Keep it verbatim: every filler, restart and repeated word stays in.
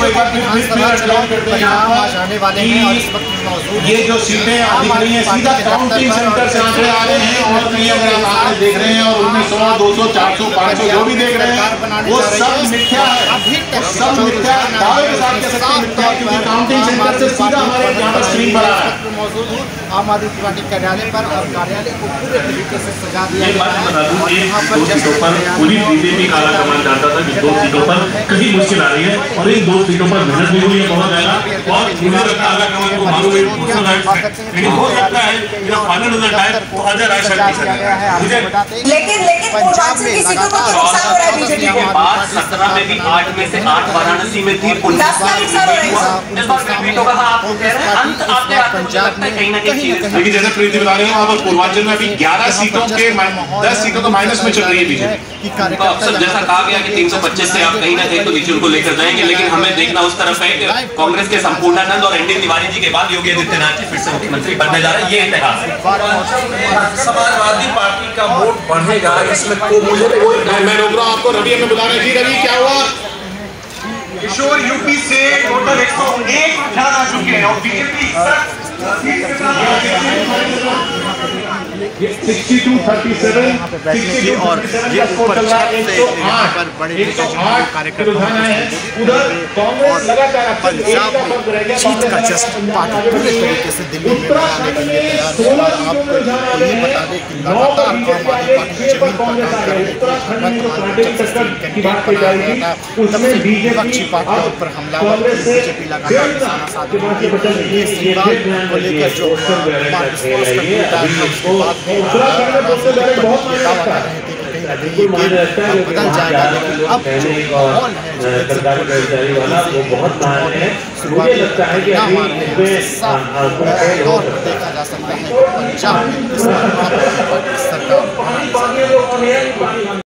विधानसभा चुनाव के परिणाम आ जाने वाले हैं और इस वक्त मौजूद ये जो सीटें दिख रही हैं सीधा काउंटिंग सेंटर से आंकड़े आ रहे हैं और कहीं अगर आप आंकड़े देख रहे हैं और उनमें सौ दो सौ चार सौ पाँच सौ जो भी देख रहे हैं वो सब मिथ्या है, सब मिथ्या दावे के साथ कह सकते हैं मिथ्या, क्योंकि काउंटिंग सेंटर से सीधा हमारे यहाँ पर स्क्रीन पर आ रहा है। मौजूद हूँ आम आदमी पार्टी कार्यालय पर और कार्यालय को पूरे तरीके से सजा दिया गया है और यहाँ पर सीटों पर पूरी बीजेपी का आला कमान चाहता था कि दो सीटों पर कहीं मुश्किल आ रही है और इन दो सीटों पर मेहनत भी हुई है बहुत ज्यादा और मुझे लगता है आला कमान को मालूम है लेकिन हो सकता है कि फाइनल रिजल्ट आए तो अजय राय शायद लेकिन लेकिन पंजाब में लगातार नुकसान हो रहा है बीजेपी के बाद सत्रह में भी आठ में से आठ वाराणसी में थी पंजाब में कहीं ना कहीं लेकिन जैसे प्रीति बता रही है पूर्वांचल में अभी ग्यारह सीटों के दस सीटों तो माइनस में चल रही है बीजेपी। जैसा कहा गया कि तीन सौ पच्चीस से आप कहीं ना कहीं तो बीजेपी को लेकर जाएंगे, लेकिन हमें देखना उस तरफ है कि कांग्रेस के संपूर्णानंद और एनडी तिवारी जी के बाद योगी आदित्यनाथ जी फिर से मुख्यमंत्री बनने जा रहे हैं, ये इतिहास है। समाजवादी पार्टी का वोट बढ़ेगा इसमें को मुझे मैं रोक रहा हूँ आपको, रवि हमें बुला रहे हैं। जी रवि क्या हुआ? किशोर यूपी से टोटल एक सौ एक प्रधान आ चुके हैं और BJP sixty two thirty seven और ये ऊपर छत से यहाँ पर बड़े कार्यकर्ता उधर और पंजाब में जीत का जश्न पार्टी पूरे तरीके से दिल्ली में मनाने के लिए तैयार है। और आपको ये बता दें कि लगातार आम आदमी पार्टी जमीन पर काम करने के कैंडिडेट बनाया गया था, तब से विपक्षी पार्टियों पर हमलावर बीजेपी लगातार निशाना साध रही है। इस बात को लेकर जो विश्वास का उसके बाद बदल जाएगा, लेकिन अब जो माहौल है बहुत महान है। मुझे लगता है कि अभी साफ तौर पर देखा जा सकता है कि पंजाब में इस सरकार